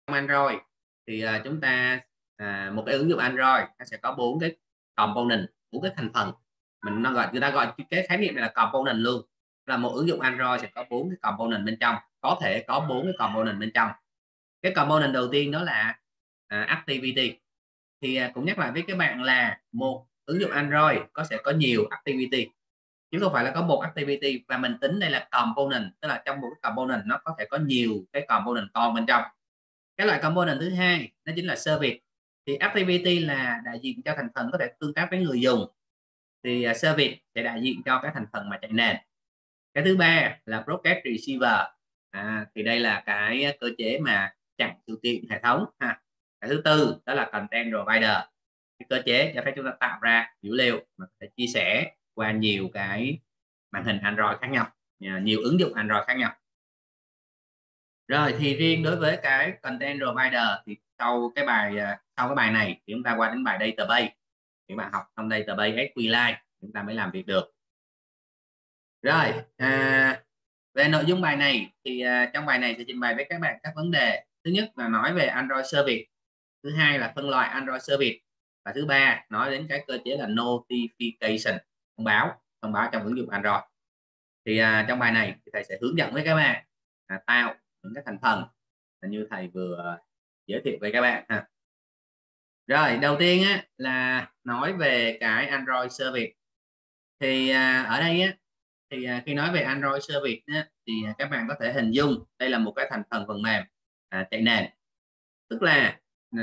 Android thì chúng ta một cái ứng dụng Android nó sẽ có 4 cái component, 4 cái thành phần. Người ta gọi cái khái niệm này là component luôn, là một ứng dụng Android sẽ có 4 cái component bên trong, có thể có 4 cái component bên trong. Cái component đầu tiên đó là activity. Thì cũng nhắc lại với các bạn là một ứng dụng Android sẽ có nhiều activity chứ không phải là có một activity, và mình tính đây là component, tức là trong một cái component nó có thể có nhiều cái component con bên trong. Cái loại component thứ hai đó chính là service. Thì activity là đại diện cho thành phần có thể tương tác với người dùng, thì service sẽ đại diện cho cái thành phần mà chạy nền. Cái thứ ba là broadcast receiver. Thì đây là cái cơ chế mà chặn sự kiện hệ thống ha. Cái thứ tư đó là content provider, cái cơ chế cho phép chúng ta tạo ra dữ liệu mà có thể chia sẻ qua nhiều cái màn hình Android khác nhau, nhiều ứng dụng Android khác nhau. Rồi thì riêng đối với cái content provider thì sau cái bài này thì chúng ta qua đến bài database, thì bạn học trong database SQLite chúng ta mới làm việc được. Rồi về nội dung bài này thì trong bài này sẽ trình bày với các bạn các vấn đề. Thứ nhất là nói về Android Service, thứ hai là phân loại Android Service, và thứ ba nói đến cái cơ chế là notification, thông báo trong ứng dụng Android. Thì trong bài này thì thầy sẽ hướng dẫn với các bạn tạo những cái thành phần như thầy vừa giới thiệu với các bạn ha. Rồi đầu tiên là nói về cái Android Service. Thì ở đây thì khi nói về Android Service thì các bạn có thể hình dung đây là một cái thành phần phần mềm chạy nền. Tức là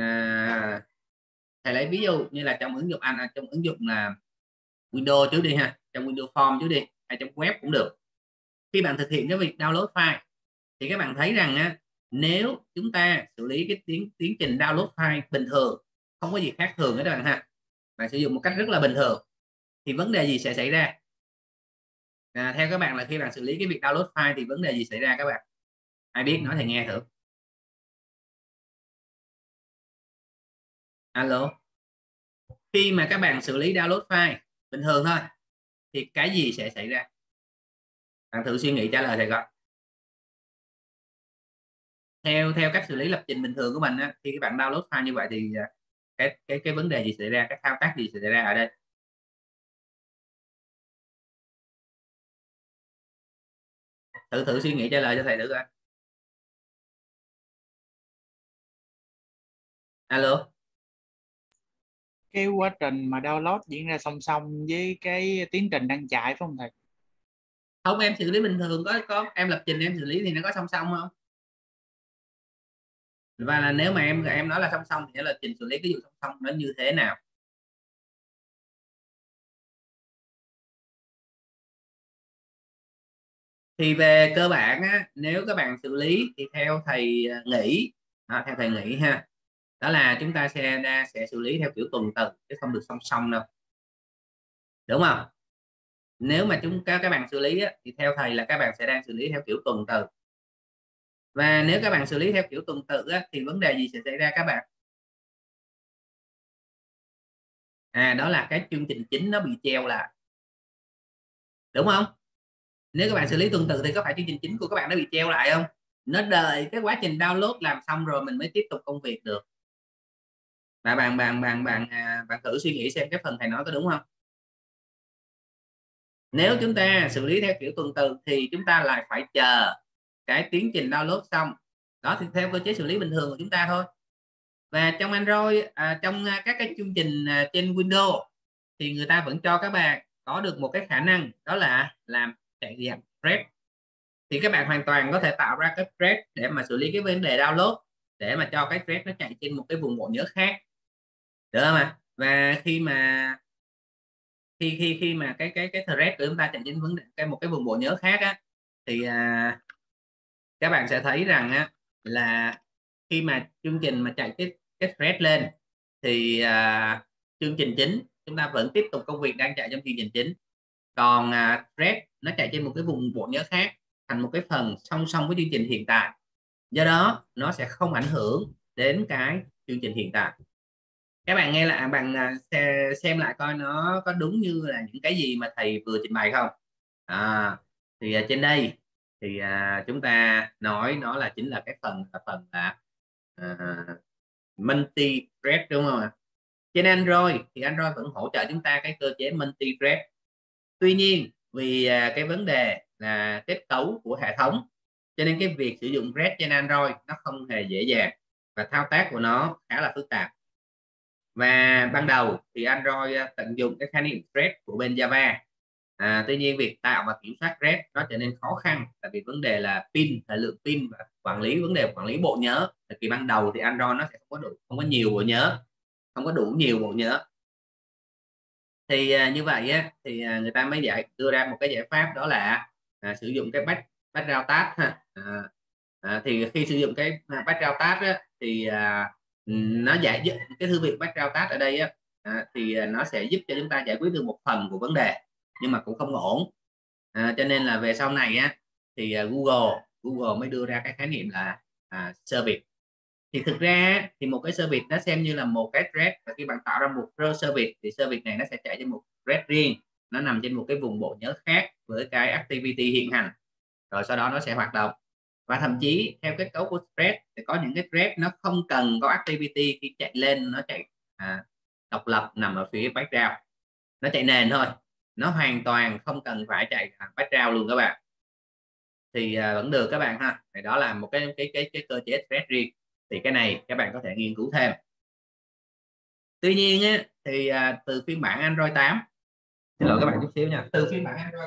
thầy lấy ví dụ như là trong ứng dụng là Windows trước đi ha, trong Windows Form trước đi, hay trong web cũng được. Khi bạn thực hiện cái việc download file thì các bạn thấy rằng nếu chúng ta xử lý cái tiến trình download file bình thường, không có gì khác thường hết các bạn ha, bạn sử dụng một cách rất là bình thường, thì vấn đề gì sẽ xảy ra? Theo các bạn là khi bạn xử lý cái việc download file thì vấn đề gì xảy ra các bạn? Ai biết nói thầy nghe thử. Alo. Khi mà các bạn xử lý download file bình thường thôi thì cái gì sẽ xảy ra? Bạn thử suy nghĩ trả lời thầy coi. Theo cách xử lý lập trình bình thường của mình khi các bạn download file như vậy thì cái vấn đề gì xảy ra, cái thao tác gì xảy ra ở đây? Thử suy nghĩ trả lời cho thầy thử coi. Alo. Cái quá trình mà download diễn ra song song với cái tiến trình đang chạy phải không thầy? Không, em xử lý bình thường có em lập trình em xử lý thì nó có song song không? Và là nếu mà em nói là song song thì lập trình xử lý cái vụ song song nó như thế nào? Thì về cơ bản nếu các bạn xử lý thì theo thầy nghĩ ha, đó là chúng ta sẽ xử lý theo kiểu tuần tự chứ không được song song đâu, đúng không? Nếu mà các bạn xử lý thì theo thầy là các bạn sẽ đang xử lý theo kiểu tuần tự, và nếu các bạn xử lý theo kiểu tuần tự thì vấn đề gì sẽ xảy ra các bạn? Đó là cái chương trình chính nó bị treo lại, đúng không? Nếu các bạn xử lý tuần tự thì có phải chương trình chính của các bạn nó bị treo lại không? Nó đợi cái quá trình download làm xong rồi mình mới tiếp tục công việc được. Và bạn thử suy nghĩ xem cái phần thầy nói có đúng không? Nếu chúng ta xử lý theo kiểu tuần tự thì chúng ta lại phải chờ cái tiến trình download xong, đó thì theo cơ chế xử lý bình thường của chúng ta thôi. Và trong Android trong các cái chương trình trên Windows thì người ta vẫn cho các bạn có được một cái khả năng, đó là làm chạy dạng thread. Thì các bạn hoàn toàn có thể tạo ra cái thread để mà xử lý cái vấn đề download, để mà cho cái thread nó chạy trên một cái vùng bộ nhớ khác, được không ạ? Và khi mà cái thread của chúng ta chạy trên vấn đề một cái vùng bộ nhớ khác thì các bạn sẽ thấy rằng là khi mà chương trình mà chạy cái thread lên thì chương trình chính chúng ta vẫn tiếp tục công việc đang chạy trong chương trình chính, còn thread nó chạy trên một cái vùng bộ nhớ khác thành một cái phần song song với chương trình hiện tại, do đó nó sẽ không ảnh hưởng đến cái chương trình hiện tại. Các bạn nghe lại xem lại coi nó có đúng như là những cái gì mà thầy vừa trình bày không? Thì trên đây thì chúng ta nói nó là chính là cái phần là multi thread đúng không ạ? Trên Android thì Android vẫn hỗ trợ chúng ta cái cơ chế multi thread. Tuy nhiên vì cái vấn đề là kết cấu của hệ thống, cho nên cái việc sử dụng thread trên Android nó không hề dễ dàng và thao tác của nó khá là phức tạp. Và ban đầu thì Android tận dụng cái khái niệm thread của bên Java. Tuy nhiên việc tạo và kiểm soát thread nó trở nên khó khăn, tại vì vấn đề là pin, thời lượng pin và vấn đề quản lý bộ nhớ. Tại vì ban đầu thì Android nó sẽ không có nhiều bộ nhớ, không có đủ nhiều bộ nhớ. Thì như vậy á, thì người ta mới đưa ra một cái giải pháp, đó là sử dụng cái background task ha. Thì khi sử dụng cái background task á, thì nó giải cái thư viện background task ở đây á, thì nó sẽ giúp cho chúng ta giải quyết được một phần của vấn đề, nhưng mà cũng không ổn. Cho nên là về sau này á, thì Google mới đưa ra cái khái niệm là service. Thì thực ra thì một cái service nó xem như là một cái thread, và khi bạn tạo ra một service thì service này nó sẽ chạy trên một thread riêng, nó nằm trên một cái vùng bộ nhớ khác với cái activity hiện hành, rồi sau đó nó sẽ hoạt động. Và thậm chí theo kết cấu của thread thì có những cái thread nó không cần có activity, khi chạy lên nó chạy độc lập nằm ở phía background, nó chạy nền thôi, nó hoàn toàn không cần phải chạy background luôn các bạn, thì vẫn được các bạn ha. Thì đó là một cái cơ chế thread riêng, thì cái này các bạn có thể nghiên cứu thêm. Tuy nhiên á, thì từ phiên bản Android 8, xin lỗi các bạn chút xíu nha, từ phiên bản Android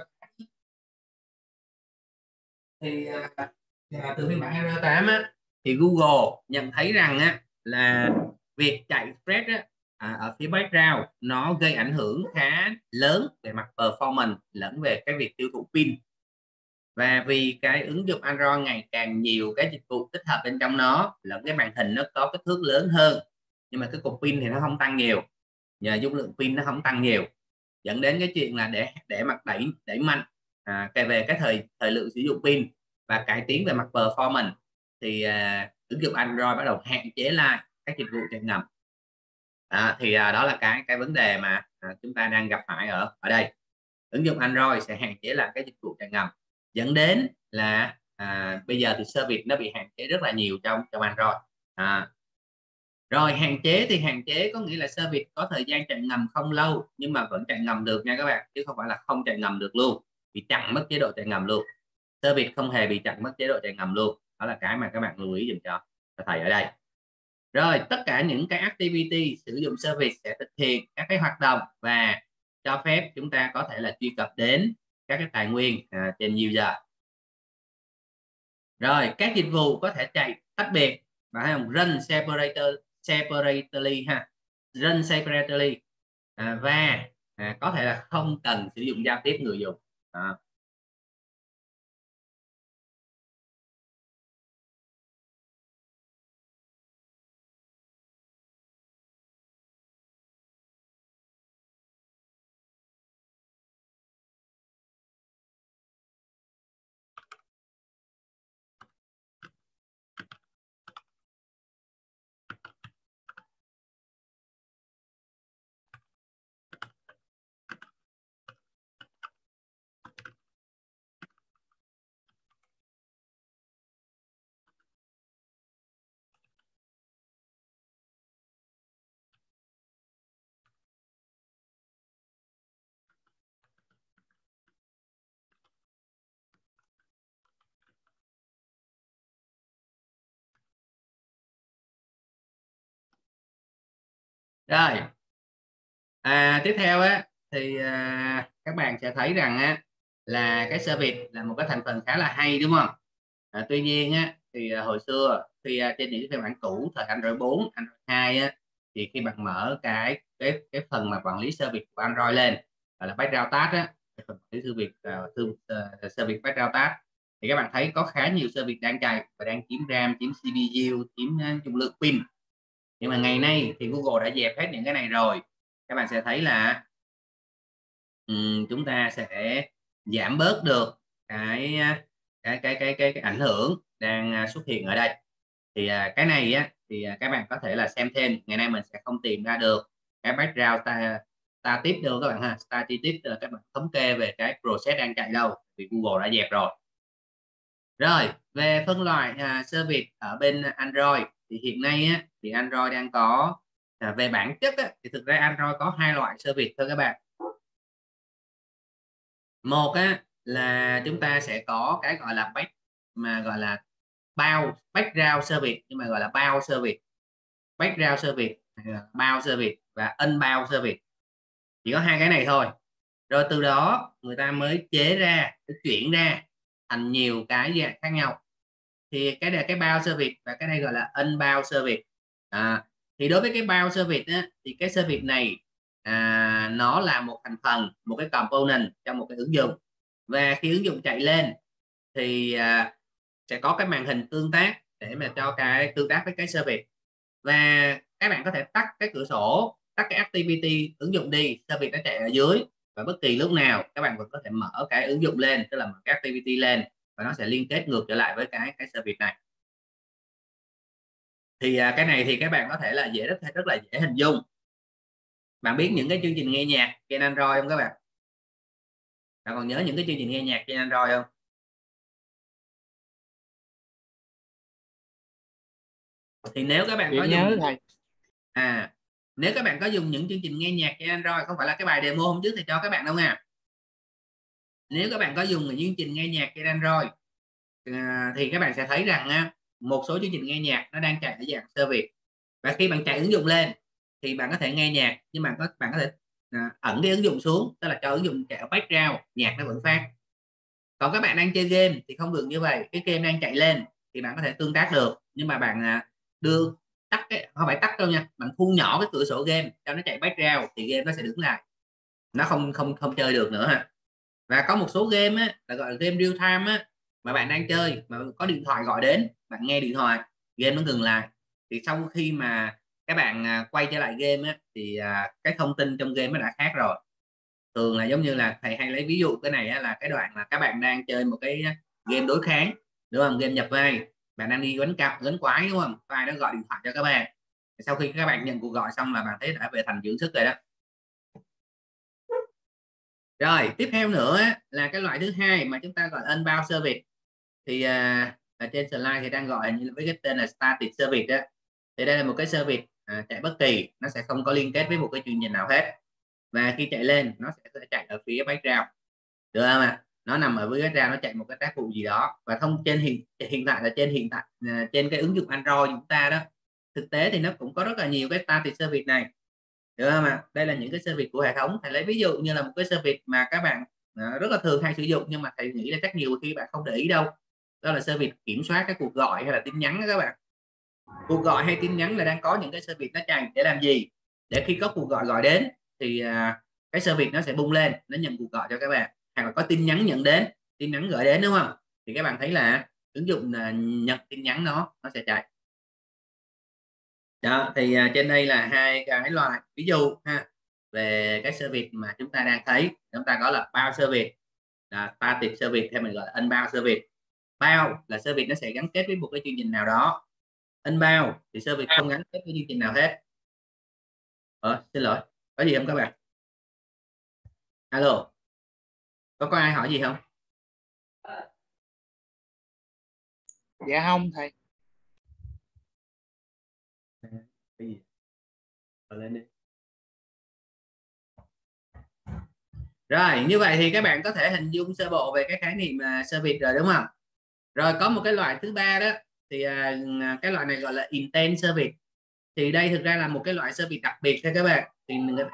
thì từ phiên bản Android 8 á, thì Google nhận thấy rằng á, là việc chạy thread á, ở phía background nó gây ảnh hưởng khá lớn về mặt performance lẫn về cái việc tiêu thụ pin. Và vì cái ứng dụng Android ngày càng nhiều cái dịch vụ tích hợp bên trong nó, lẫn cái màn hình nó có kích thước lớn hơn, nhưng mà cái cục pin thì nó không tăng nhiều, nhờ dung lượng pin nó không tăng nhiều, dẫn đến cái chuyện là để mặt đẩy mạnh về cái thời lượng sử dụng pin và cải tiến về mặt performance, thì ứng dụng Android bắt đầu hạn chế lại các dịch vụ chạy ngầm. Thì đó là cái vấn đề mà chúng ta đang gặp phải ở đây. Ứng dụng Android sẽ hạn chế lại cái dịch vụ chạy ngầm, dẫn đến là bây giờ thì service nó bị hạn chế rất là nhiều trong Android. Rồi hạn chế có nghĩa là service có thời gian chạy ngầm không lâu, nhưng mà vẫn chạy ngầm được nha các bạn, chứ không phải là không chạy ngầm được luôn, bị chặn mất chế độ chạy ngầm luôn. Service không hề bị chặn mất chế độ chạy ngầm luôn, đó là cái mà các bạn lưu ý dùm cho thầy ở đây. Rồi tất cả những cái activity sử dụng service sẽ thực hiện các cái hoạt động và cho phép chúng ta có thể là truy cập đến các cái tài nguyên trên user. Rồi các dịch vụ có thể chạy tách biệt, và hay không, run separately ha, run separately, và có thể là không cần sử dụng giao tiếp người dùng. Rồi tiếp theo á, thì các bạn sẽ thấy rằng á, là cái service là một cái thành phần khá là hay đúng không? Tuy nhiên á, thì hồi xưa thì trên những phiên bản cũ thời Android 4, Android 2 á, thì khi bạn mở cái phần mà quản lý service của Android lên, gọi là background task á, cái phần quản lý service background task, thì các bạn thấy có khá nhiều service đang chạy và đang chiếm RAM, chiếm CPU, chiếm dung lượng pin. Nhưng mà ngày nay thì Google đã dẹp hết những cái này rồi. Các bạn sẽ thấy là chúng ta sẽ giảm bớt được cái ảnh hưởng đang xuất hiện ở đây. Thì cái này á, thì các bạn có thể là xem thêm. Ngày nay mình sẽ không tìm ra được cái background static đâu các bạn ha. Static là các bạn thống kê về cái process đang chạy đâu, vì Google đã dẹp rồi. Rồi về phân loại service ở bên Android thì hiện nay á, thì Android đang có về bản chất á, thì thực ra Android có hai loại service thôi các bạn. Một á, là chúng ta sẽ có cái gọi là gọi là background service, nhưng mà gọi là bound service, background service, bound service và unbound service. Chỉ có hai cái này thôi. Rồi từ đó người ta mới chuyển ra thành nhiều cái dạng khác nhau. Thì cái này cái bound service và cái này gọi là unbound service. Thì đối với cái bound service á, thì cái service này nó là một thành phần, một cái component trong một cái ứng dụng, và khi ứng dụng chạy lên thì sẽ có cái màn hình tương tác để mà cho cái tương tác với cái service, và các bạn có thể tắt cái cửa sổ, tắt cái activity ứng dụng đi, service nó chạy ở dưới, và bất kỳ lúc nào các bạn vẫn có thể mở cái ứng dụng lên, tức là mở cái activity lên và nó sẽ liên kết ngược trở lại với cái service này. Thì cái này thì các bạn có thể là rất là dễ hình dung. Bạn biết những cái chương trình nghe nhạc trên Android không các bạn? Bạn còn nhớ những cái chương trình nghe nhạc trên Android không? Thì nếu các bạn có dùng nếu các bạn có dùng những chương trình nghe nhạc trên Android, không phải là cái bài demo hôm trước thì cho các bạn đâu nha. Nếu các bạn có dùng những chương trình nghe nhạc trên Android thì các bạn sẽ thấy rằng một số chương trình nghe nhạc nó đang chạy ở dạng service, và khi bạn chạy ứng dụng lên thì bạn có thể nghe nhạc, nhưng mà bạn có thể ẩn cái ứng dụng xuống, tức là cho ứng dụng chạy ở background, nhạc nó vẫn phát. Còn các bạn đang chơi game thì không được như vậy. Cái game đang chạy lên thì bạn có thể tương tác được, nhưng mà bạn không phải tắt đâu nha, bạn thu nhỏ cái cửa sổ game cho nó chạy background thì game nó sẽ đứng lại, nó không chơi được nữa ha. Và có một số game là gọi là game real time mà bạn đang chơi mà có điện thoại gọi đến, bạn nghe điện thoại, game nó ngừng lại, thì sau khi mà các bạn quay trở lại game thì cái thông tin trong game nó đã khác rồi. Thường là giống như là thầy hay lấy ví dụ cái này là cái đoạn là các bạn đang chơi một cái game đối kháng, đúng không, game nhập vai, bạn đang đi đánh quái, đúng không, ai đó gọi điện thoại cho các bạn, sau khi các bạn nhận cuộc gọi xong là bạn thấy đã về thành dưỡng sức rồi đó. Rồi tiếp theo nữa là cái loại thứ hai mà chúng ta gọi là unbound service, thì ở trên slide thì đang gọi với cái tên là static service đó. Thì đây là một cái service chạy bất kỳ, nó sẽ không có liên kết với một cái chương trình nào hết, và khi chạy lên nó sẽ chạy ở phía background, được không ạ? Nó nằm ở phía background, nó chạy một cái tác vụ gì đó, và trên hiện tại là trên cái ứng dụng Android chúng ta đó, thực tế thì nó cũng có rất là nhiều cái static service này, được không ạ? Đây là những cái service của hệ thống. Thầy lấy ví dụ như là một cái service mà các bạn rất là thường hay sử dụng, nhưng mà thầy nghĩ là chắc nhiều khi bạn không để ý đâu, đó là service kiểm soát cái cuộc gọi hay là tin nhắn đó các bạn. Cuộc gọi hay tin nhắn là đang có những cái service nó chạy để làm gì? Để khi có cuộc gọi đến thì cái service nó sẽ bung lên, nó nhận cuộc gọi cho các bạn, hoặc là có tin nhắn tin nhắn gửi đến, đúng không? Thì các bạn thấy là ứng dụng nhận tin nhắn nó sẽ chạy đó. Thì trên đây là hai cái loại ví dụ về cái service mà chúng ta đang thấy. Chúng ta có là bound service, static service, hay mình gọi là unbound service. Bound là service nó sẽ gắn kết với một cái chương trình nào đó, unbound thì service không gắn kết với chương trình nào hết. Xin lỗi, có gì không các bạn? Alo, có ai hỏi gì không? Dạ không thầy. Cái gì? Lên đi. Rồi như vậy thì các bạn có thể hình dung sơ bộ về cái khái niệm service rồi, đúng không? Rồi có một cái loại thứ ba đó, thì cái loại này gọi là intent service. Thì đây thực ra là một cái loại service đặc biệt thôi các bạn. Thì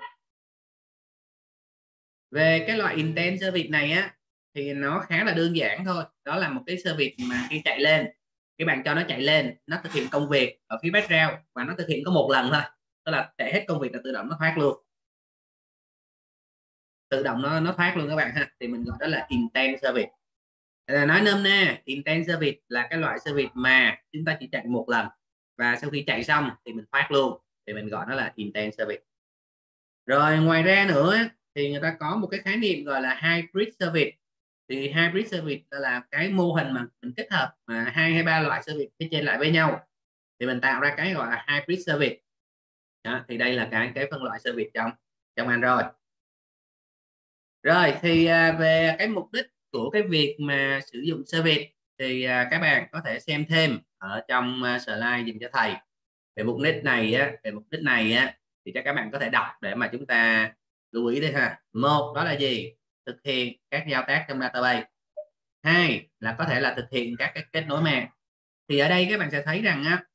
về cái loại intent service này thì nó khá là đơn giản thôi. Đó là một cái service mà khi chạy lên, cái bạn cho nó chạy lên, nó thực hiện công việc ở phía background, và nó thực hiện có một lần thôi, tức là chạy hết công việc là tự động nó thoát luôn, nó thoát luôn các bạn ha. Thì mình gọi đó là intent service. Là nói nôm na, intent service là cái loại service mà chúng ta chỉ chạy một lần, và sau khi chạy xong thì mình thoát luôn, thì mình gọi nó là intent service. Rồi ngoài ra nữa thì người ta có một cái khái niệm gọi là hybrid service. Thì hybrid service là cái mô hình mà mình kết hợp hai hay ba loại service phía trên lại với nhau, thì mình tạo ra cái gọi là hybrid service đó. Thì đây là cái phân loại service trong Android. Rồi thì về cái mục đích của cái việc mà sử dụng service thì các bạn có thể xem thêm ở trong slide dùm cho thầy. về mục đích này á, thì chắc các bạn có thể đọc để mà chúng ta lưu ý đây ha. Một, đó là gì? Thực hiện các giao tác trong database. Hai là có thể là thực hiện các cái kết nối mạng. Thì ở đây các bạn sẽ thấy rằng á,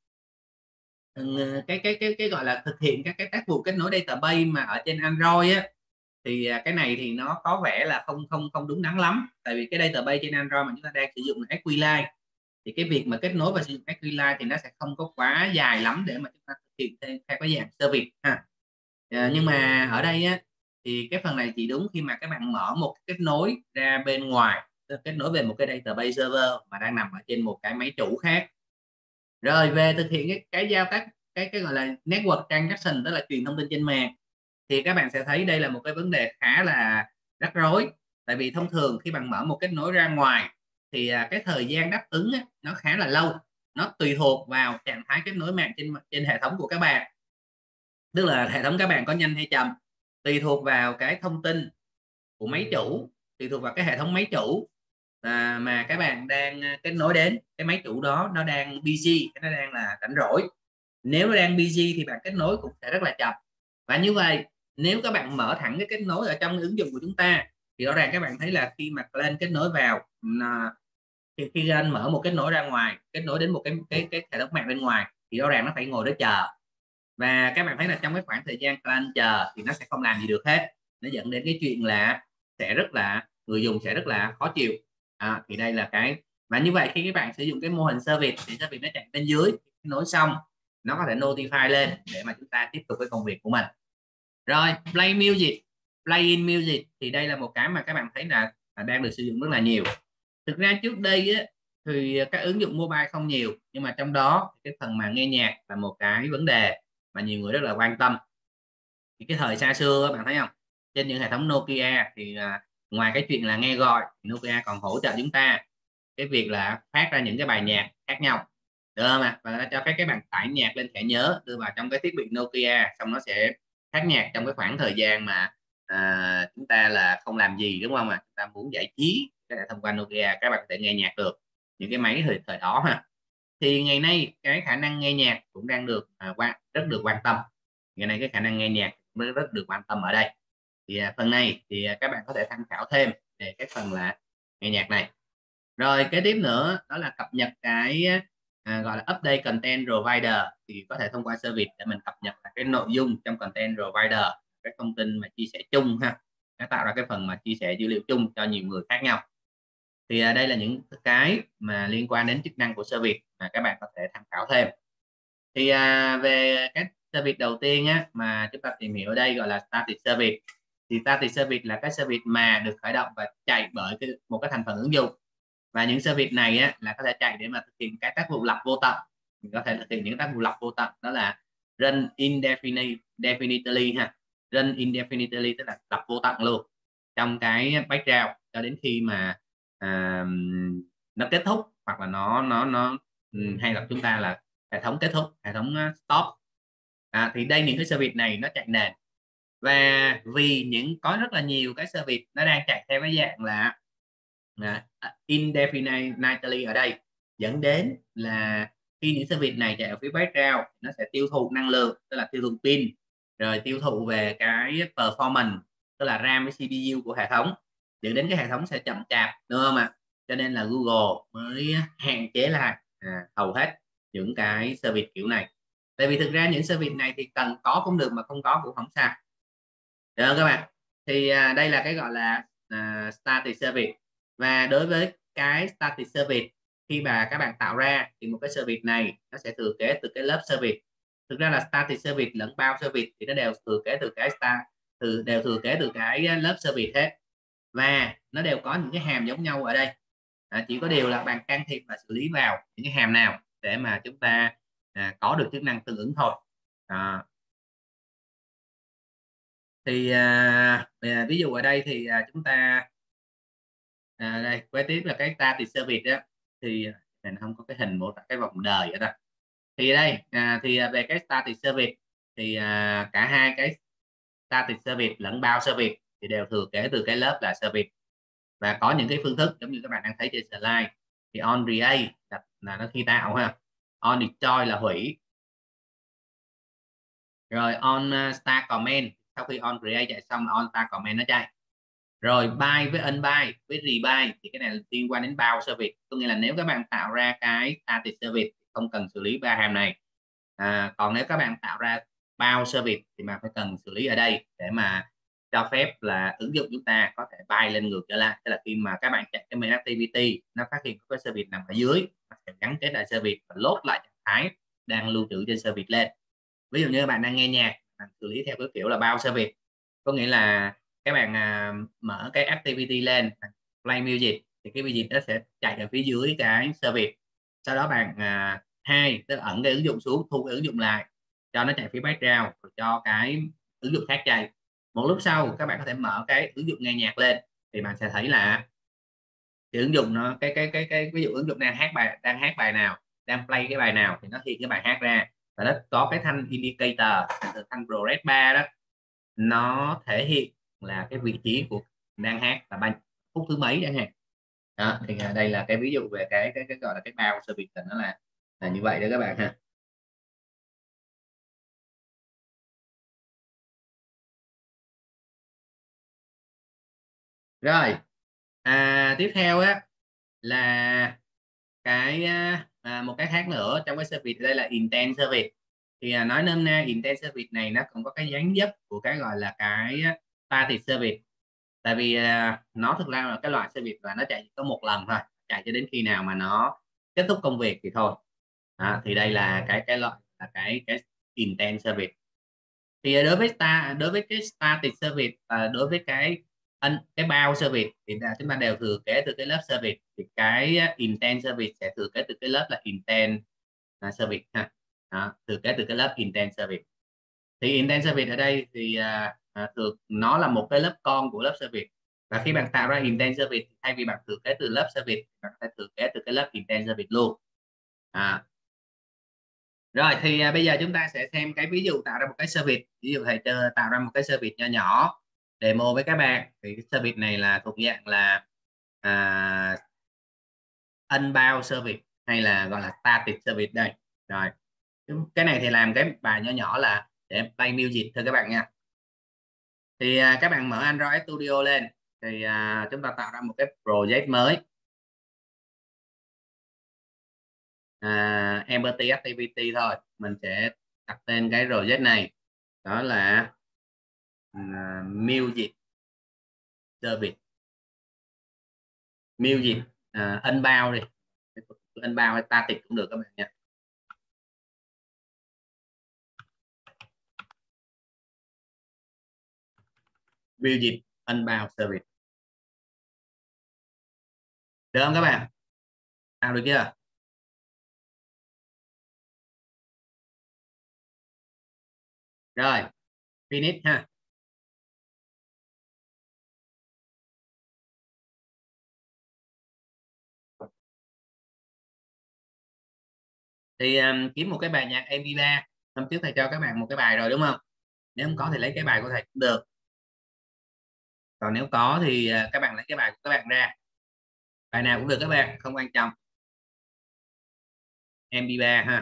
cái gọi là thực hiện các cái tác vụ kết nối database mà ở trên Android á, thì cái này thì nó có vẻ là không đúng đắn lắm, tại vì cái database trên Android mà chúng ta đang sử dụng là SQLite, thì cái việc mà kết nối và sử dụng SQLite thì nó sẽ không có quá dài lắm để mà chúng ta thực hiện theo cái dạng service ha. Nhưng mà ở đây á, thì cái phần này chỉ đúng khi mà các bạn mở một kết nối ra bên ngoài, kết nối về một cái database server mà đang nằm ở trên một cái máy chủ khác. Rồi về thực hiện cái giao tác, cái gọi là network transaction, tức là truyền thông tin trên mạng, thì các bạn sẽ thấy đây là một cái vấn đề khá là rắc rối. Tại vì thông thường khi bạn mở một kết nối ra ngoài thì cái thời gian đáp ứng á, nó khá là lâu, nó tùy thuộc vào trạng thái kết nối mạng trên hệ thống của các bạn, tức là hệ thống các bạn có nhanh hay chậm, tùy thuộc vào cái thông tin của máy chủ, tùy thuộc vào cái hệ thống máy chủ mà các bạn đang kết nối đến. Cái máy chủ đó nó đang busy, nó đang là rảnh rỗi. Nếu nó đang busy thì bạn kết nối cũng sẽ rất là chậm. Và như vậy, nếu các bạn mở thẳng cái kết nối ở trong cái ứng dụng của chúng ta thì rõ ràng các bạn thấy là khi mà lên kết nối vào, khi anh mở một kết nối ra ngoài, kết nối đến một cái hệ thống mạng bên ngoài, thì rõ ràng nó phải ngồi đó chờ. Và các bạn thấy là trong cái khoảng thời gian plan chờ thì nó sẽ không làm gì được hết, nó dẫn đến cái chuyện là người dùng sẽ rất là khó chịu. Thì đây là cái mà như vậy, khi các bạn sử dụng cái mô hình service thì service nó chạy bên dưới, nối xong nó có thể notify lên để mà chúng ta tiếp tục cái công việc của mình. Rồi play music, play in music, thì đây là một cái mà các bạn thấy là đang được sử dụng rất là nhiều. Thực ra trước đây á, thì các ứng dụng mobile không nhiều, nhưng mà trong đó cái phần mà nghe nhạc là một cái vấn đề mà nhiều người rất là quan tâm. Thì cái thời xa xưa bạn thấy không, trên những hệ thống Nokia thì ngoài cái chuyện là nghe gọi, Nokia còn hỗ trợ chúng ta cái việc là phát ra những cái bài nhạc khác nhau, được không ạ? Và nó cho phép các bạn tải nhạc lên thẻ nhớ đưa vào trong cái thiết bị Nokia, xong nó sẽ phát nhạc trong cái khoảng thời gian mà chúng ta là không làm gì, đúng không ạ? Chúng ta muốn giải trí cái thông qua Nokia, các bạn có thể nghe nhạc được những cái máy thời đó ha. Thì ngày nay cái khả năng nghe nhạc cũng đang được rất được quan tâm. Ngày nay cái khả năng nghe nhạc rất được quan tâm ở đây. Thì phần này thì các bạn có thể tham khảo thêm về cái phần là nghe nhạc này. Rồi cái tiếp nữa đó là cập nhật cái gọi là update content provider, thì có thể thông qua service để mình cập nhật cái nội dung trong content provider, cái thông tin mà chia sẻ chung ha, nó tạo ra cái phần mà chia sẻ dữ liệu chung cho nhiều người khác nhau. Thì đây là những cái mà liên quan đến chức năng của service mà các bạn có thể tham khảo thêm. Thì về cái service đầu tiên á, mà chúng ta tìm hiểu ở đây gọi là static service. Thì static service là cái service mà được khởi động và chạy bởi một cái thành phần ứng dụng. Và những service này á, là có thể chạy để mà thực hiện các tác vụ lặp vô tận. Mình có thể thực hiện những tác vụ lặp vô tận, đó là run indefinitely ha. Run indefinitely tức là lặp vô tận luôn trong cái background cho đến khi mà nó kết thúc, hoặc là nó hay là chúng ta là hệ thống kết thúc, hệ thống stop. Thì đây những cái service này nó chạy nền, và vì có rất là nhiều cái service nó đang chạy theo cái dạng là indefinitely ở đây, dẫn đến là khi những service này chạy ở phía background nó sẽ tiêu thụ năng lượng, tức là tiêu thụ pin, rồi tiêu thụ về cái performance, tức là RAM với CPU của hệ thống, dẫn đến cái hệ thống sẽ chậm chạp, đúng không ạ? Cho nên là Google mới hạn chế lại hầu hết những cái service kiểu này. Tại vì thực ra những service này thì cần có cũng được mà không có cũng không sao, được không các bạn? Thì đây là cái gọi là static service. Và đối với cái static service, khi mà các bạn tạo ra thì một cái service này nó sẽ thừa kế từ cái lớp service. Thực ra là static service lẫn bao service thì nó đều thừa kế từ cái đều thừa kế từ cái lớp service hết, và nó đều có những cái hàm giống nhau ở đây. Chỉ có điều là bạn can thiệp và xử lý vào những cái hàm nào để mà chúng ta có được chức năng tương ứng thôi. Thì ví dụ ở đây thì chúng ta đây quay tiếp là cái static service đó, thì mình không có cái hình mô tả cái vòng đời ở đây. Thì đây về cái static service thì cả hai cái static service lẫn bao service thì đều thừa kế từ cái lớp là service, và có những cái phương thức giống như các bạn đang thấy trên slide. Thì on create là nó khi tạo ha, on destroy là hủy, Rồi on start comment, sau khi on create chạy xong là on start comment nó chạy. Rồi buy với unbuy với rebuy thì cái này là liên quan đến bound service, có nghĩa là nếu các bạn tạo ra cái static service không cần xử lý ba hàm này. Còn nếu các bạn tạo ra bound service thì mà phải cần xử lý ở đây để mà cho phép là ứng dụng chúng ta có thể bay lên ngược trở lại. Tức là khi mà các bạn chạy cái main activity nó phát hiện có cái service nằm ở dưới, nó sẽ gắn kết lại service và load lại trạng thái đang lưu trữ trên service lên. Ví dụ như bạn đang nghe nhạc, bạn xử lý theo cái kiểu là bound service, có nghĩa là các bạn mở cái activity lên, play music thì cái music nó sẽ chạy ở phía dưới cái service. Sau đó bạn tức là ẩn cái ứng dụng xuống, thu cái ứng dụng lại, cho nó chạy phía background, rồi cho cái ứng dụng khác chạy. Một lúc sau các bạn có thể mở cái ứng dụng nghe nhạc lên thì bạn sẽ thấy là cái ứng dụng nó cái ví dụ ứng dụng đang hát bài nào, đang play cái bài nào thì nó hiện cái bài hát ra, và nó có cái thanh indicator, thanh progress bar đó, nó thể hiện là cái vị trí của đang hát là bao phút thứ mấy chẳng hạn. Đó, thì đây là cái ví dụ về cái gọi là cái bound service, nó là như vậy đó các bạn ha. Rồi tiếp theo á là một cái khác nữa trong cái service đây là intent service. Thì nói nôm na intent service này nó cũng có cái dáng dấp của cái gọi là cái static service. Tại vì nó thực ra là cái loại service và nó chạy chỉ có một lần thôi, chạy cho đến khi nào mà nó kết thúc công việc thì thôi. Thì đây là cái loại là cái intent service. Thì đối với cái static service và đối với cái bound service thì chúng ta đều thừa kế từ cái lớp service, thì cái intent service sẽ thừa kế từ cái lớp là intent service ha. Đó, thừa kế từ cái lớp intent service. Thì intent service ở đây thì thường nó là một cái lớp con của lớp service, và khi bạn tạo ra intent service thay vì bạn thừa kế từ lớp service, bạn có thể thừa kế từ cái lớp intent service luôn. Rồi thì bây giờ chúng ta sẽ xem cái ví dụ tạo ra một cái service. Ví dụ thầy tạo ra một cái service nhỏ nhỏ demo với các bạn. Thì cái service này là thuộc dạng là unbound service hay là gọi là static service đây. Rồi cái này thì làm cái bài nhỏ nhỏ là để play music thôi các bạn nha. Thì các bạn mở Android Studio lên thì chúng ta tạo ra một cái project mới, Empathy Activity thôi. Mình sẽ đặt tên cái project này đó là music service, music unbound đi, unbound hay static cũng được các bạn nha. Music unbound service được không các bạn? Làm được chưa? Rồi finish ha. Thì kiếm một cái bài nhạc MP3. Hôm trước thầy cho các bạn một cái bài rồi đúng không? Nếu không có thì lấy cái bài của thầy cũng được, còn nếu có thì các bạn lấy cái bài của các bạn ra, bài nào cũng được các bạn, không quan trọng. MP3 ha.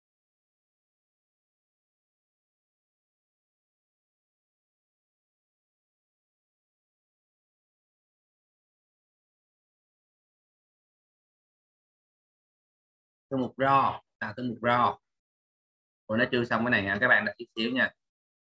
Thư mục raw, tạo thư mục raw. Ủa nó chưa xong cái này nha các bạn, đợi chút xíu nha.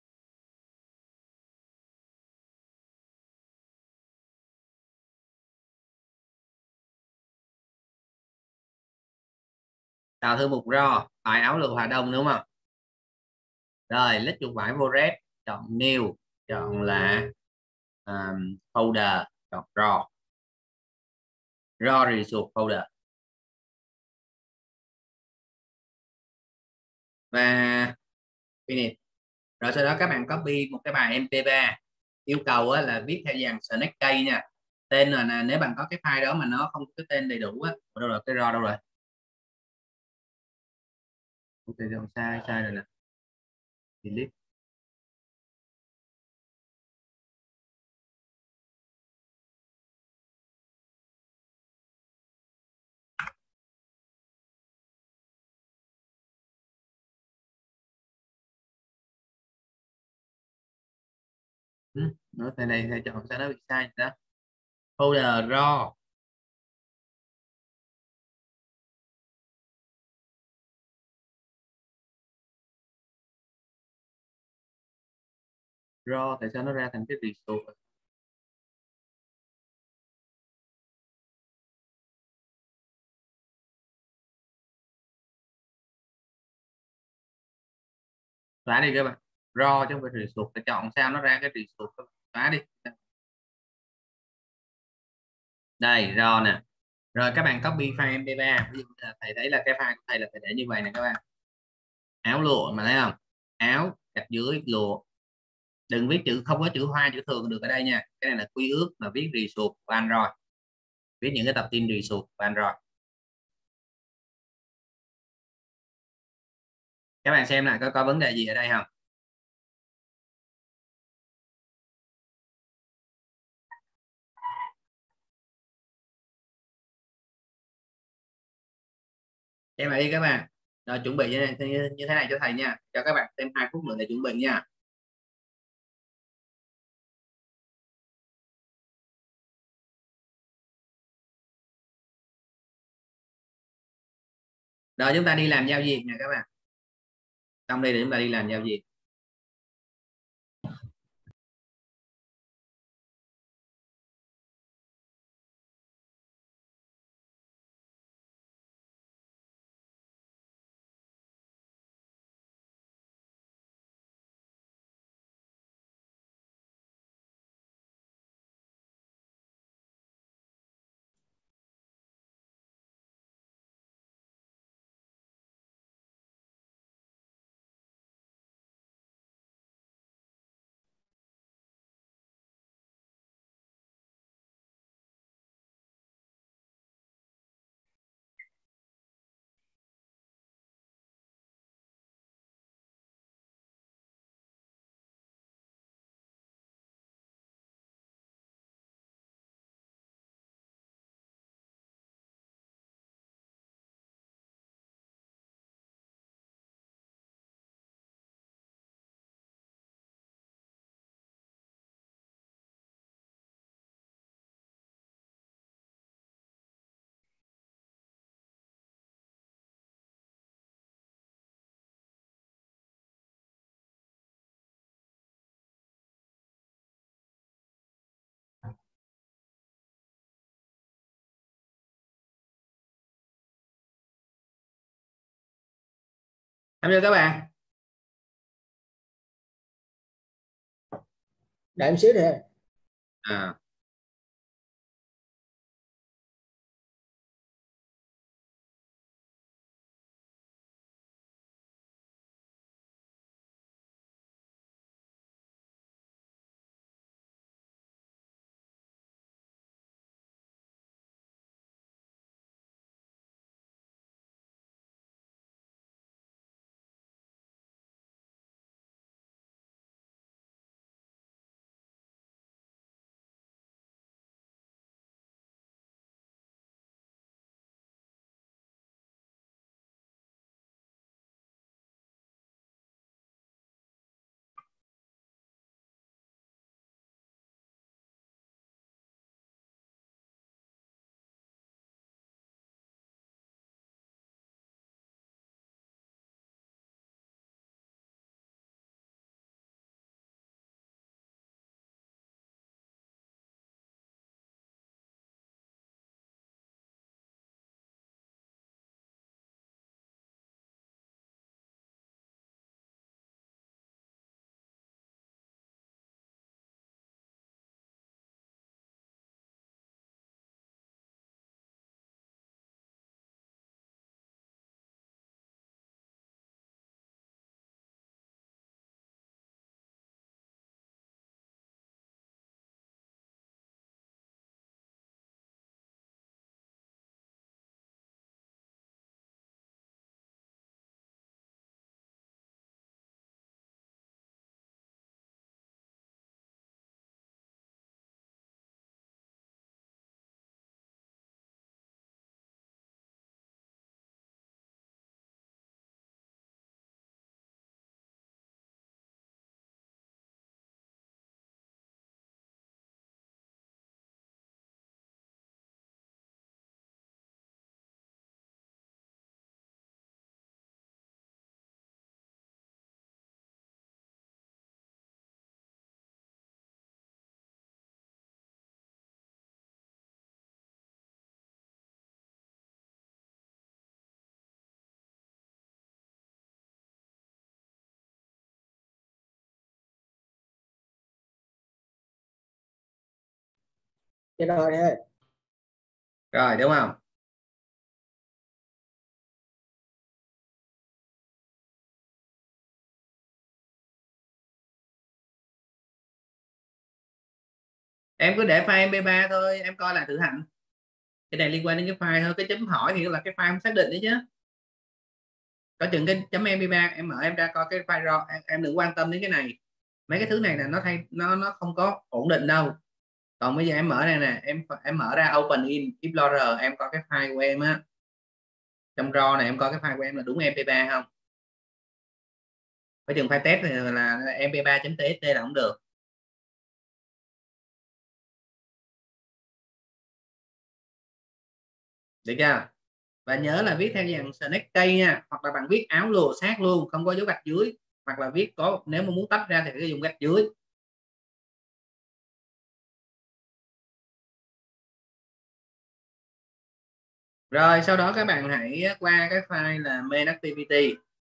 Tạo thư mục raw tại áo lụa Hà Đông đúng không? Rồi list chuột phải vô red, chọn new, chọn là folder, chọn raw resource folder, và finish. Rồi sau đó các bạn copy một cái bài MP3, yêu cầu là viết theo dạng snake cây nha. Tên là nếu bạn có cái file đó mà nó không có cái tên đầy đủ đâu rồi cái raw đâu rồi? Ok, sai sai rồi nè. Delete. Nó thầy này thầy chọn sao nó bị sai đó. Folder raw. Raw tại sao nó ra thành cái result? Xóa đi các bạn. Raw chứ không phải result. Phải chọn sao nó ra cái result. Xóa đi. Đây raw nè. Rồi các bạn copy file MP3. Ví dụ như là thầy thấy là cái file của thầy là thầy để như vậy nè các bạn. Áo lụa mà thấy không? Áo gạch dưới lụa. Đừng viết chữ, không có chữ hoa chữ thường được ở đây nha. Cái này là quy ước mà viết result của Android. Viết những cái tập tin result của Android. Các bạn xem lại có vấn đề gì ở đây không? Em lại đi các bạn. Rồi chuẩn bị như thế này cho thầy nha. Cho các bạn thêm 2 phút nữa để chuẩn bị nha. Rồi chúng ta đi làm giao diện nè các bạn. Xong đây để chúng ta đi làm giao diện. Em chưa các bạn? đợi em xíu đi. À. Dạ rồi thầy ơi. Rồi đúng không? Em cứ để file MP3 thôi, em coi lại thử hạnh. Cái này liên quan đến cái file thôi, cái chấm hỏi thì là cái file không xác định đấy chứ. Có chừng cái chấm MP3 em mở em ra coi cái file raw, em đừng quan tâm đến cái này. Mấy cái thứ này là nó không có ổn định đâu. Còn bây giờ em mở ra nè, em mở ra Open in Explorer, em coi cái file của em á. Trong raw này em coi cái file của em là đúng MP3 không? Có chừng file test là mp3.txt là không được. Được chưa? Và nhớ là viết theo dạng snake cây nha, hoặc là bạn viết áo lùa sát luôn, không có dấu gạch dưới, hoặc là viết có, nếu mà muốn tách ra thì phải dùng gạch dưới. Rồi sau đó các bạn hãy qua cái file là main activity,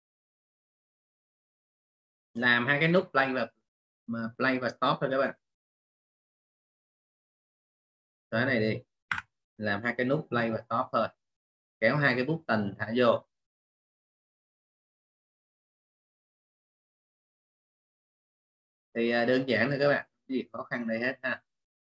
làm hai cái nút play và stop thôi các bạn. Cái này đi, làm hai cái nút play và stop thôi, kéo hai cái button thả vô. Thì đơn giản thôi các bạn, cái gì khó khăn đây hết ha.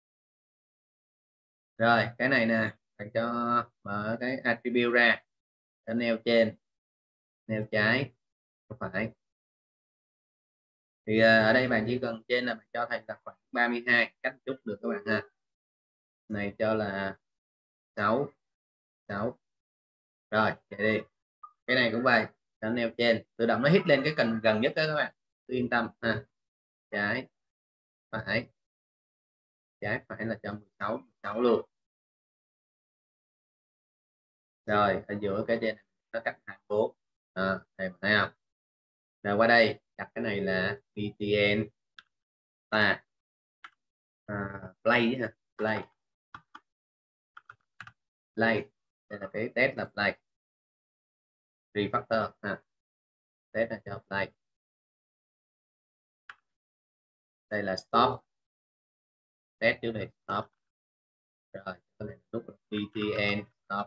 Rồi cái này nè, bạn cho mở cái attribute ra, cái neo trên, neo trái, không phải. Thì ở đây bạn chỉ cần trên là bạn cho thầy là khoảng 32, cách chút được các bạn ha. Này cho là 6 6. Rồi vậy đi, cái này cũng vậy, cho neo trên tự động nó hit lên cái cần gần nhất đó các bạn, cứ yên tâm ha. Trái phải, trái phải là cho 16 luôn. Rồi ở giữa cái trên nó cắt 24, thầy thấy không? Rồi qua đây đặt cái này là btn ta play ha, play play, đây là cái test là play, refactor ha, test là cho play. Đây là stop, test trước này stop. Rồi cái này nút btn stop.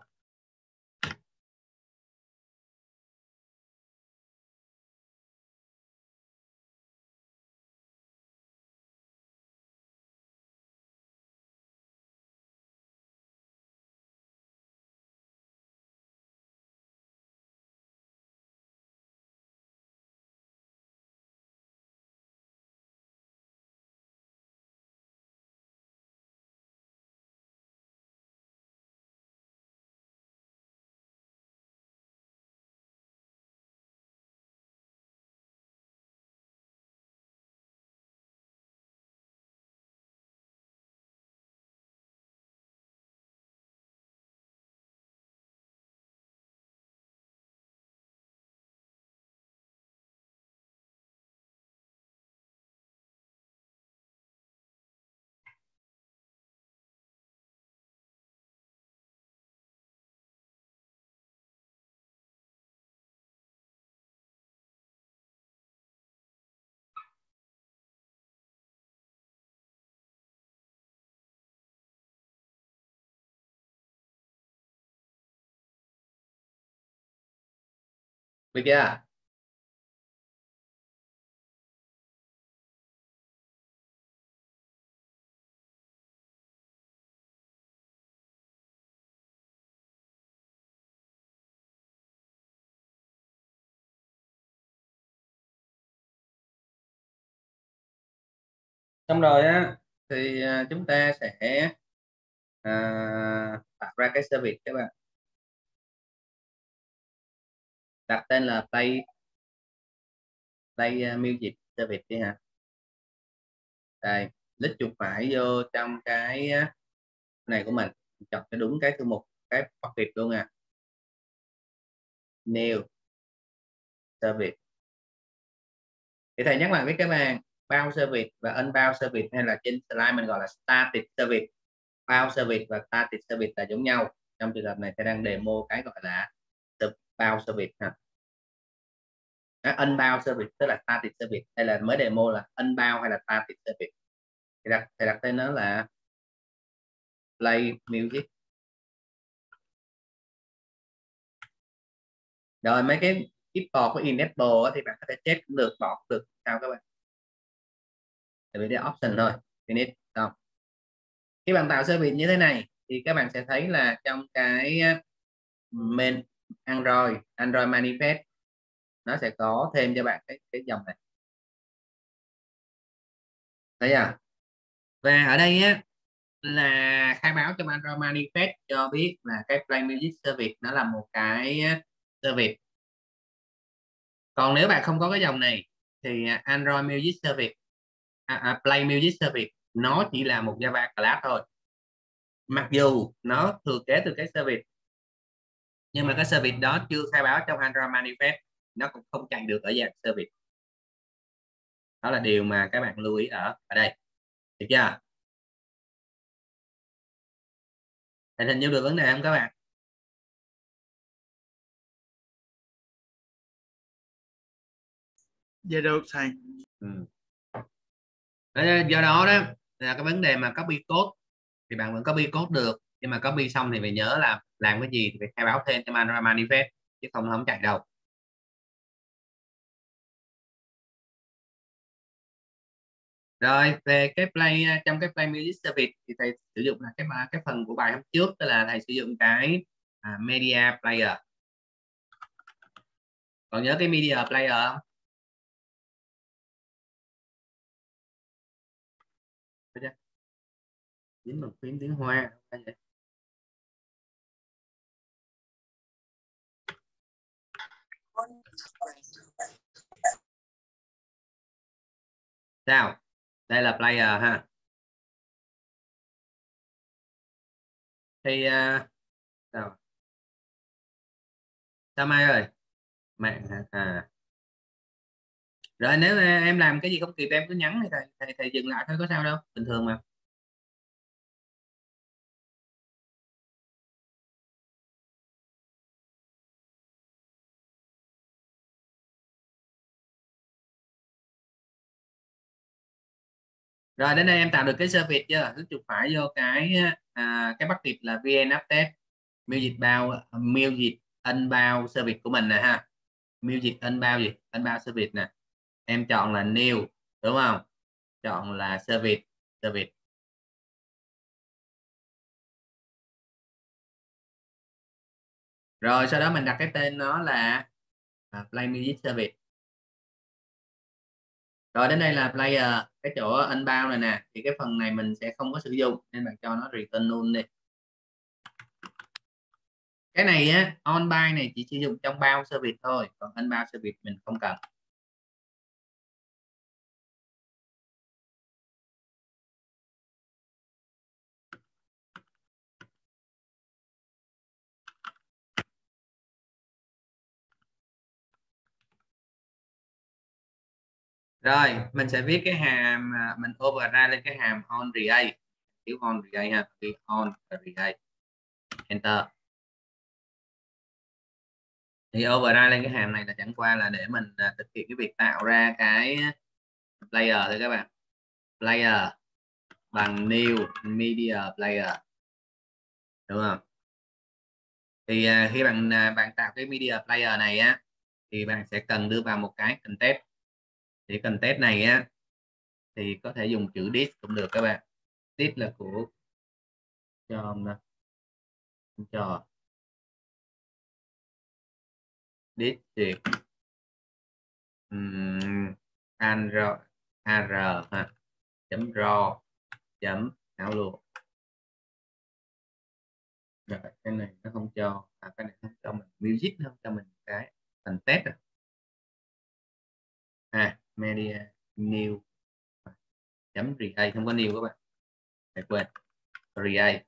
Được chưa? Xong rồi á thì chúng ta sẽ à, tạo ra cái service các bạn, đặt tên là play music service đi ha. Đây, click chuột phải vô trong cái này của mình, chọn cái đúng cái thư mục, cái bucket luôn à, new service. Thì thầy nhắc lại với các bạn, bound service và unbound service, hay là trên slide mình gọi là static service. Bound service và static service là giống nhau. Trong trường hợp này thầy đang demo cái gọi là bound service ha. Unbound service tức là static service, đây là mới demo là unbound hay là static service. Thầy đặt tên nó là play music. Rồi mấy cái import của enable thì bạn có thể check cũng được, bỏ cũng được, sao các bạn, tại vì đây option thôi. Finish xong. Khi bạn tạo service như thế này thì các bạn sẽ thấy là trong cái main Android manifest nó sẽ có thêm cho bạn cái dòng này, thấy à? Và ở đây á là khai báo trong Android manifest cho biết là cái Play Music Service nó là một cái service. Còn nếu bạn không có cái dòng này thì Android Music Service, Play Music Service nó chỉ là một Java class thôi, mặc dù nó thừa kế từ cái service nhưng mà cái service đó chưa khai báo trong Android manifest, nó cũng không chạy được ở dạng service. Đó là điều mà các bạn lưu ý ở đây, được chưa? Hình như được vấn đề không các bạn? Dạ được thầy. Do đó đó là cái vấn đề mà copy code thì bạn vẫn copy code được, nhưng mà copy xong thì phải nhớ là làm cái gì thì phải khai báo thêm cho Android manifest, chứ không chạy đâu. Rồi về cái play, trong cái Play Music Service thì thầy sử dụng là cái phần của bài hôm trước, tức là thầy sử dụng cái Media Player. Còn nhớ cái Media Player không? Dính bằng phím tiếng Hoa. Sao? Đây là player ha. Thì sao? Sao Mai ơi? Mạng hả? Rồi nếu em làm cái gì không kịp em cứ nhắn thì thầy dừng lại thôi, có sao đâu, bình thường mà. Rồi đến đây em tạo được cái service chưa? Cứ chụp phải vô cái bucket là vn update music bound music unbound service của mình nè ha. Music unbound gì? Unbound service nè. Em chọn là new đúng không? Chọn là service. Rồi sau đó mình đặt cái tên nó là Play Music Service. Rồi đến đây là player, cái chỗ unbound này nè, thì cái phần này mình sẽ không có sử dụng nên bạn cho nó return null đi. Cái này á, on by này chỉ sử dụng trong bound service thôi, còn unbound service mình không cần. Rồi mình sẽ viết cái hàm, mình override lên cái hàm on create, thiếu on create ha, on create, enter. Thì override lên cái hàm này là chẳng qua là để mình thực hiện cái việc tạo ra cái player thôi các bạn. Player bằng new media player, đúng không? Thì khi bạn tạo cái media player này á thì bạn sẽ cần đưa vào một cái context. Thì context này á thì có thể dùng chữ this cũng được các bạn. This là của cho this thì ar ha, chấm raw chấm outlook. Rồi cái này nó không cho, cái này không cho mình music, nó không cho mình cái context media new chấm create, không có new các bạn, phải quên create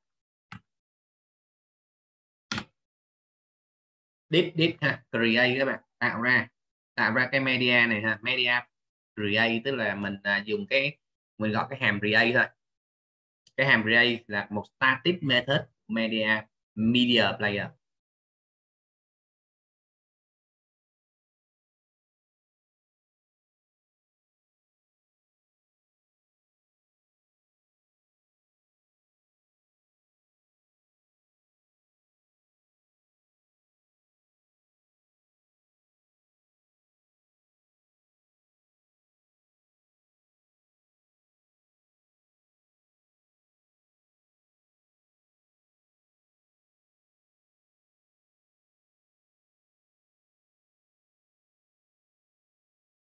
this ha, create các bạn, tạo ra cái media này ha, media create tức là mình dùng mình gọi cái hàm create thôi. Cái hàm create là một static method media player.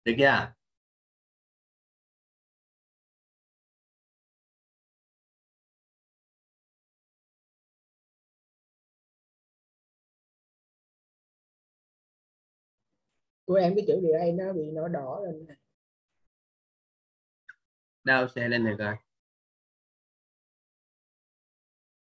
Được chưa? Của em cái chữ delay nó bị đỏ lên. Đâu xe lên này coi.